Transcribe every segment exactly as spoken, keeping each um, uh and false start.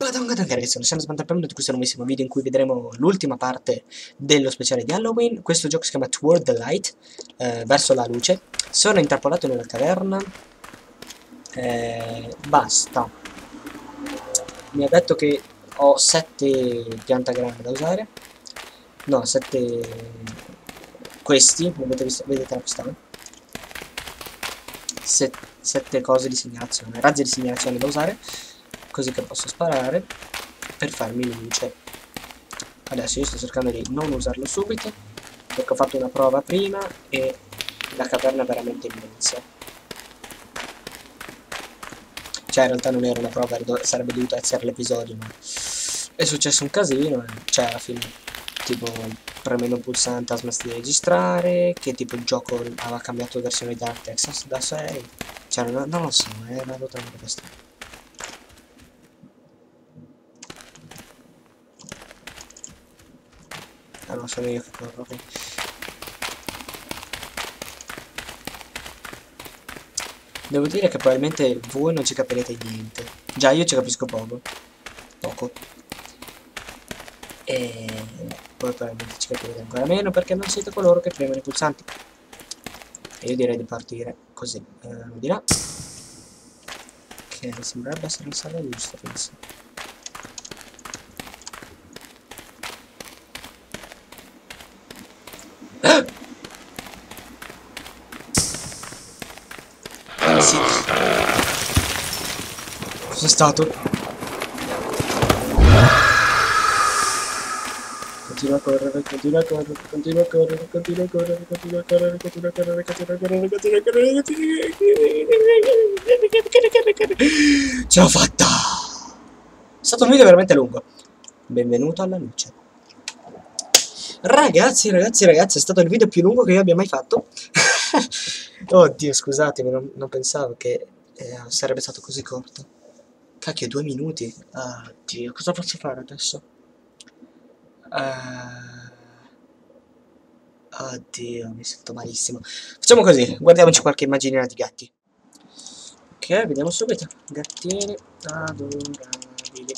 Ragazzi, sono sempre Spantapello, benvenuti, questo è un nuovissimo video in cui vedremo l'ultima parte dello speciale di Halloween. Questo gioco si chiama Toward the Light, eh, verso la luce. Sono intrappolato nella caverna. Eh, basta. Mi ha detto che ho sette piantagrammi da usare. No, sette... Questi, avete visto, vedete la pistole? Set, sette cose di segnalazione, razzi di segnalazione da usare. Così che posso sparare per farmi luce. Adesso io sto cercando di non usarlo subito perché ho fatto una prova prima e la caverna è veramente immensa. Cioè in realtà non era una prova, sarebbe dovuto essere l'episodio, ma è successo un casino. Cioè alla fine tipo premendo un pulsante ha smesso di registrare, che tipo il gioco aveva cambiato versione da Texas da sei. Cioè non, non lo so, è una totalmente questione. Ah no, sono io che corro, ok. Devo dire che probabilmente voi non ci capirete niente. Già io ci capisco poco. Poco. E poi probabilmente ci capirete ancora meno perché non siete coloro che premono i pulsanti. E io direi di partire così. Eh, di là. Che sembrerebbe essere la sala giusta, penso. Sì. Cos'è stato? Continua a correre, continua a correre, continua a correre, continua a correre, continua a correre, continua a correre, continua a correre, continua a correre, continua. Ce l'ho fatta! È stato un video veramente lungo. Benvenuto alla luce. Ragazzi, ragazzi, ragazzi, è stato il video più lungo che io abbia mai fatto. Oddio, scusatemi, non, non pensavo che eh, sarebbe stato così corto. Cacchio, due minuti. Oddio, cosa posso fare adesso? Uh... Oddio, mi sento malissimo. Facciamo così, guardiamoci qualche immaginina di gatti. Ok, vediamo subito. Gattini adorabili.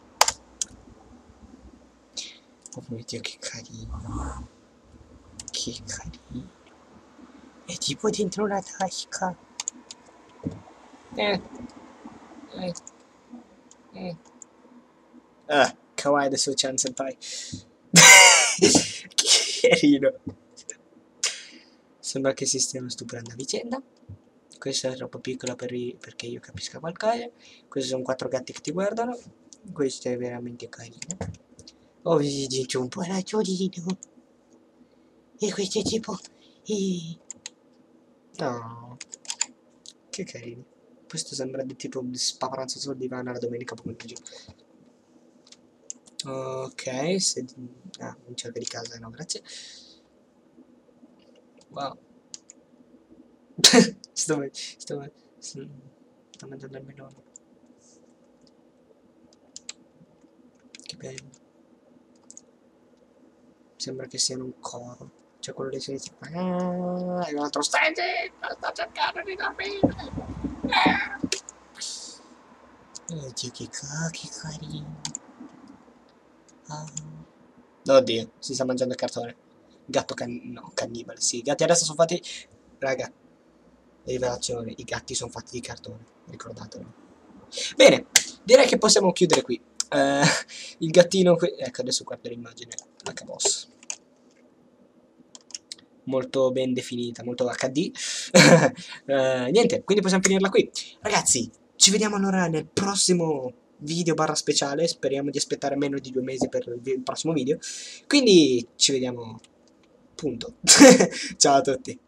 Oh mio Dio, che carino. Che carino. È tipo dentro una tasca. Eh. Eh. Eh. Ah, kawaii adesso Chan Senpai. Che carino. Sembra che si stiano stuprando a vicenda. Questa è troppo piccola per i, perché io capisca qualcosa. Questi sono quattro gatti che ti guardano. Questo è veramente carino. Oh, vedi, c'è un po' raggiolino. E questo è tipo... Eh. No. Che carino. Questo sembra di tipo spaparanzo sul divano la domenica pomeriggio. Ok, se... Ah, non cerca di casa, no, grazie. Wow. sto, sto, sto, sto mangiando il melone. Che bello. Sembra che siano un coro. Cioè quello lì si dice... Ah, è un altro stage! Sto cercando di dormire! Ah. Oddio, che cacchio carino. Ah. Oddio, si sta mangiando il cartone. Gatto can... no, cannibale, sì. I gatti adesso sono fatti... Raga, rivelazione, i gatti sono fatti di cartone, ricordatelo. Bene, direi che possiamo chiudere qui. Uh, il gattino qui... Ecco, adesso guardo l'immagine H-Boss. Molto ben definita, molto H D. uh, niente, quindi possiamo finirla qui. Ragazzi, ci vediamo allora nel prossimo video barra speciale. Speriamo di aspettare meno di due mesi per il prossimo video. Quindi ci vediamo, punto. Ciao a tutti.